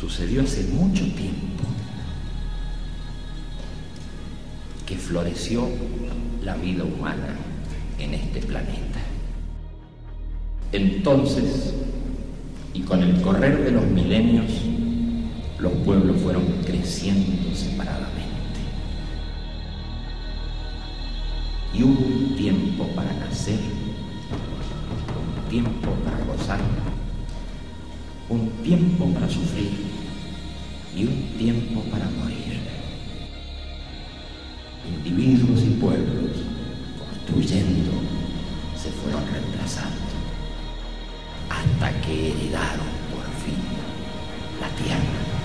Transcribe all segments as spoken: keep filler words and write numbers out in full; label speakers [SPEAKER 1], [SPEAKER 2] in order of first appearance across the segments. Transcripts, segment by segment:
[SPEAKER 1] Sucedió hace mucho tiempo que floreció la vida humana en este planeta. Entonces, y con el correr de los milenios, los pueblos fueron creciendo separadamente. Y hubo un tiempo para nacer, un tiempo para gozar, un tiempo para sufrir y un tiempo para morir. Individuos y pueblos, construyendo, se fueron reemplazando, hasta que heredaron por fin la tierra.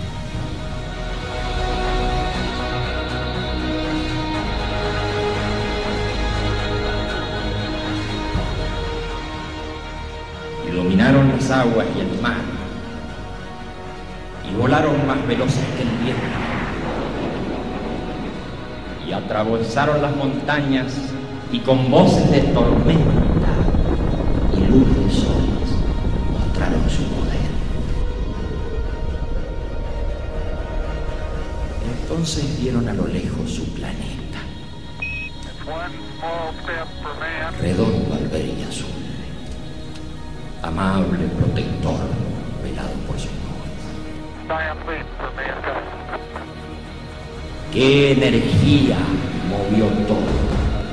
[SPEAKER 1] Y dominaron las aguas y el mar, y volaron más veloces que el viento, y atravesaron las montañas, y con voces de tormenta y luz de sol mostraron su poder. Entonces vieron a lo lejos su planeta, redondo al ver y azul, amable protector velado por sus nubes. ¡Qué energía movió todo!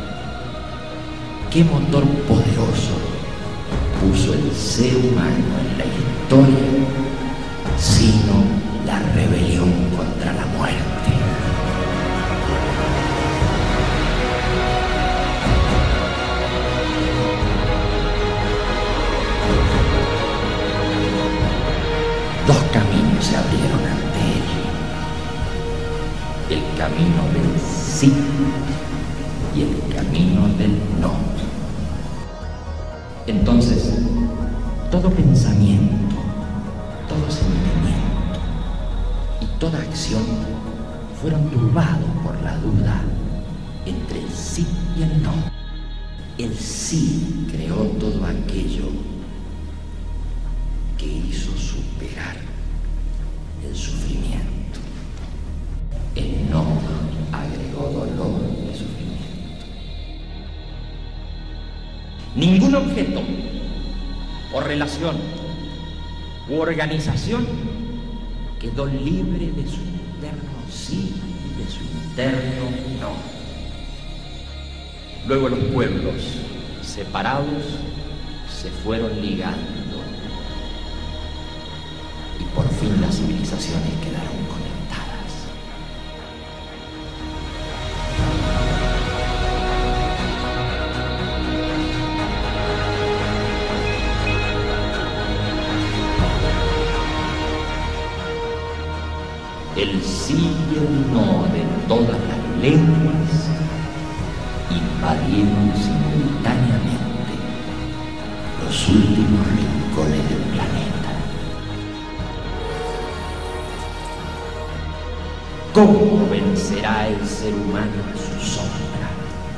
[SPEAKER 1] ¡Qué motor poderoso puso el ser humano en la historia, sino la rebelión contra la muerte! Dos caminos se abrieron ante él: el camino del sí y el camino del no. Entonces, todo pensamiento, todo sentimiento y toda acción fueron turbados por la duda entre el sí y el no. El sí creó todo aquello que hizo superar el sufrimiento. El no agregó dolor y sufrimiento. Ningún objeto o relación u organización quedó libre de su interno sí y de su interno no. Luego los pueblos separados se fueron ligando y por fin las civilizaciones quedaron conectadas. El sí y el no de todas las lenguas invadieron simultáneamente los últimos rincones del planeta. ¿Cómo vencerá el ser humano a su sombra?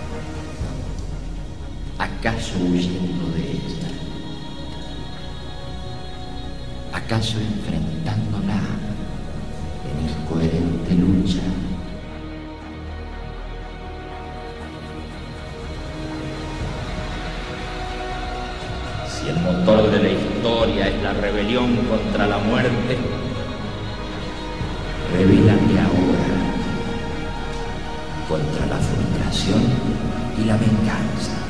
[SPEAKER 1] ¿Acaso huyendo de ella? ¿Acaso enfrentándola en incoherente lucha? Si el motor de la historia es la rebelión contra la muerte, rebélate ahora contra la frustración y la venganza.